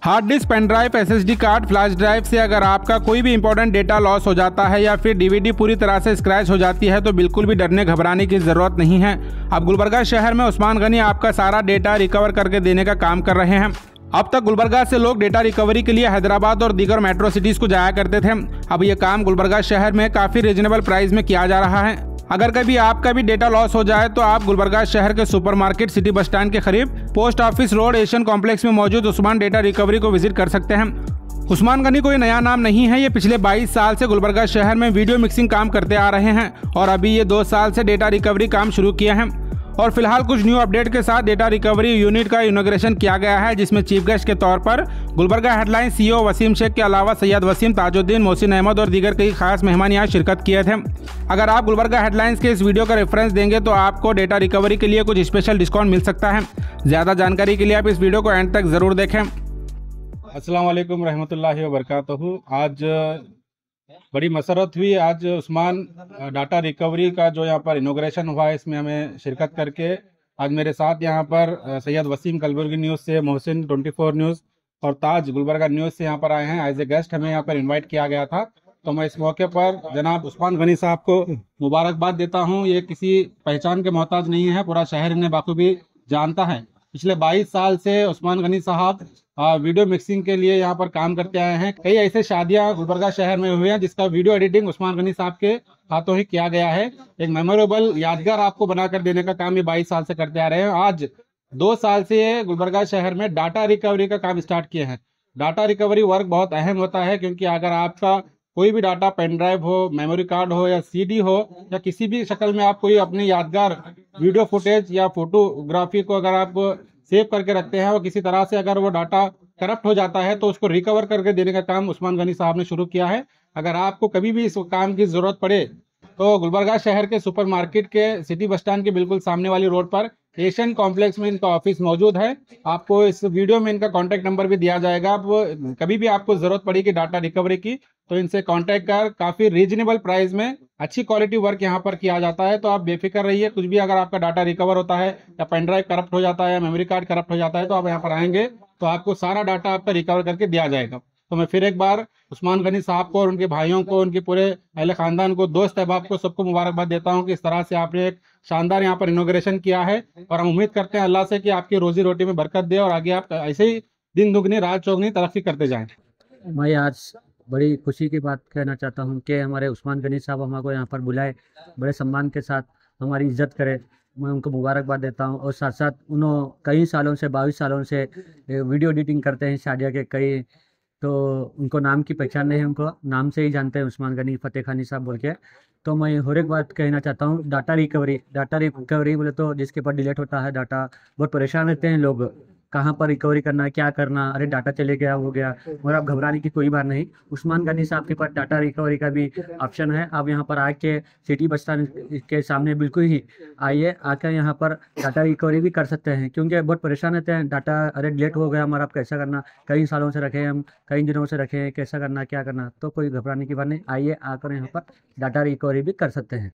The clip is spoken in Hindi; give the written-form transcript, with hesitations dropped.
Hard disk, pen drive, SSD card, flash drive से अगर आपका कोई भी इंपॉर्टेंट डेटा लॉस हो जाता है या फिर डीवीडी पूरी तरह से स्क्रैच हो जाती है तो बिल्कुल भी डरने घबराने की ज़रूरत नहीं है। अब गुलबर्गा शहर में उस्मान गनी आपका सारा डेटा रिकवर करके देने का काम कर रहे हैं। अब तक गुलबर्गा से लोग डेटा रिकवरी के लिए हैदराबाद और दीगर मेट्रो सिटीज़ को जाया करते थे। अब ये काम गुलबर्गा शहर में काफ़ी रीजनेबल प्राइस में किया जा रहा है। अगर कभी आपका भी डेटा लॉस हो जाए तो आप गुलबर्गा शहर के सुपरमार्केट सिटी बस स्टैंड के करीब post office road Asian complex में मौजूद उस्मान डेटा रिकवरी को विजिट कर सकते हैं। उस्मान गनी कोई नया नाम नहीं है, ये पिछले 22 साल से गुलबर्गा शहर में वीडियो मिक्सिंग काम करते आ रहे हैं और अभी ये 2 साल से डेटा रिकवरी काम शुरू किया है। और फिलहाल कुछ न्यू अपडेट के साथ डेटा रिकवरी यूनिट का इनॉग्रेशन किया गया है, जिसमें चीफ गेस्ट के तौर पर गुलबर्गा हेडलाइन सीईओ वसीम शेख के अलावा सैयद वसीम, ताजुद्दीन, मोहसिन अहमद और दीगर कई खास मेहमान यहाँ शिरकत किए थे। अगर आप गुलबर्गा हेडलाइंस के इस वीडियो का रेफरेंस देंगे तो आपको डेटा रिकवरी के लिए कुछ स्पेशल डिस्काउंट मिल सकता है। ज़्यादा जानकारी के लिए आप इस वीडियो को एंड तक ज़रूर देखें। अस्सलाम वालेकुम रहमतुल्लाहि व बरकातहू। आज बड़ी मसरत हुई। आज उस्मान डाटा रिकवरी का जो यहाँ पर इनॉग्रेशन हुआ है, इसमें हमें शिरकत करके आज मेरे साथ यहाँ पर सैयद वसीम कलबुर्गी न्यूज़ से, मोहसिन 24 न्यूज़ और ताज गुलबर्गा न्यूज़ से यहाँ पर आए हैं। एज ए गेस्ट हमें यहाँ पर इनवाइट किया गया था, तो मैं इस मौके पर जनाब उस्मान गनी साहब को मुबारकबाद देता हूँ। ये किसी पहचान के मोहताज नहीं है, पूरा शहर इन्हें बाखूबी जानता है। पिछले 22 साल से उस्मान गनी साहब वीडियो मिक्सिंग के लिए यहाँ पर काम करते आए हैं। कई ऐसे शादियां गुलबर्गा शहर में हुई हैं जिसका वीडियो एडिटिंग उस्मान गनी साहब के हाथों ही किया गया है। एक मेमोरेबल यादगार आपको बनाकर देने का काम ये 22 साल से करते आ रहे हैं। आज 2 साल से ये गुलबर्गा शहर में डाटा रिकवरी का काम स्टार्ट किए हैं। डाटा रिकवरी वर्क बहुत अहम होता है, क्योंकि अगर आपका कोई भी डाटा पेन ड्राइव हो, मेमोरी कार्ड हो या सीडी हो या किसी भी शक्ल में आप कोई अपनी यादगार वीडियो फुटेज या फोटोग्राफी को अगर आप सेव करके रखते हैं और किसी तरह से अगर वो डाटा करप्ट हो जाता है तो उसको रिकवर करके देने का काम उस्मान गनी साहब ने शुरू किया है। अगर आपको कभी भी इस काम की जरूरत पड़े तो गुलबर्गा शहर के सुपरमार्केट के सिटी बस स्टैंड के बिल्कुल सामने वाली रोड पर एशियन कॉम्प्लेक्स में इनका ऑफिस मौजूद है। आपको इस वीडियो में इनका कॉन्टैक्ट नंबर भी दिया जाएगा। आप कभी भी आपको जरूरत पड़ेगी डाटा रिकवरी की तो इनसे कॉन्टैक्ट कर काफी रीजनेबल प्राइस में अच्छी क्वालिटी वर्क यहाँ पर किया जाता है। तो आप बेफिक्र रहिए, कुछ भी अगर आपका डाटा रिकवर होता है या पेन ड्राइव करप्ट हो जाता है या मेमोरी कार्ड करप्ट हो जाता है तो आप यहाँ पर आएंगे तो आपको सारा डाटा आपका रिकवर करके दिया जाएगा। तो मैं फिर एक बार उस्मान गनी साहब को और उनके भाइयों को, उनके पूरे अहले खानदान को, दोस्त अहबाब को, सबको मुबारकबाद देता हूँ कि इस तरह से आपने एक शानदार यहाँ पर इनॉग्रेशन किया है। और हम उम्मीद करते हैं अल्लाह से कि आपकी रोजी रोटी में बरकत दे और आगे आप ऐसे ही दिन दुगनी रात चौगनी तरक्की करते जाएं। मैं आज बड़ी खुशी की बात कहना चाहता हूँ कि हमारे उस्मान गनी साहब हमको यहाँ पर बुलाए, बड़े सम्मान के साथ हमारी इज्जत करे। मैं उनको मुबारकबाद देता हूँ। और साथ साथ उन्होंने कई सालों से, 22 सालों से वीडियो एडिटिंग करते हैं शादिया के कई, तो उनको नाम की पहचान नहीं है, उनको नाम से ही जानते हैं उस्मान गनी फतेह खानी साहब बोल के। तो मैं और एक बात कहना चाहता हूँ, डाटा रिकवरी बोले तो जिसके ऊपर डिलीट होता है डाटा, बहुत परेशान रहते हैं लोग, कहाँ पर रिकवरी करना है, क्या करना, अरे डाटा चले गया, हो गया। और आप घबराने की कोई बात नहीं, उस्मान गनी साहब के पास डाटा रिकवरी का भी ऑप्शन है। आप यहाँ पर आके सिटी बस स्टैंड के सामने बिल्कुल ही आइए, आकर यहाँ पर डाटा रिकवरी भी कर सकते हैं। क्योंकि बहुत परेशान रहते हैं, डाटा अरे डिलीट हो गया हमारा, आप कैसा करना, कई सालों से रखे हैं हम, कई दिनों से रखे हैं, कैसा करना, क्या करना। तो कोई घबराने की बात नहीं, आइए आकर यहाँ पर डाटा रिकवरी भी कर सकते हैं।